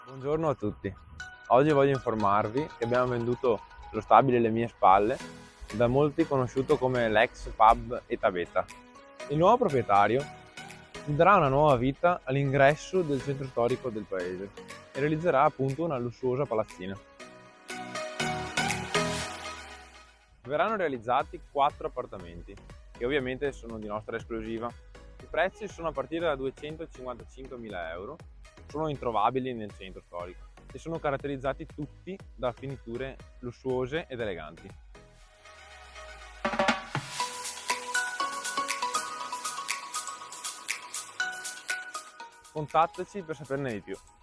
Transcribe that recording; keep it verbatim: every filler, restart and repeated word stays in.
Buongiorno a tutti, oggi voglio informarvi che abbiamo venduto lo stabile alle mie spalle, da molti conosciuto come l'ex pub Eta Beta. Il nuovo proprietario darà una nuova vita all'ingresso del centro storico del paese e realizzerà appunto una lussuosa palazzina. Verranno realizzati quattro appartamenti, che ovviamente sono di nostra esclusiva. I prezzi sono a partire da duecentocinquantacinquemila euro, sono introvabili nel centro storico e sono caratterizzati tutti da finiture lussuose ed eleganti. Contattaci per saperne di più.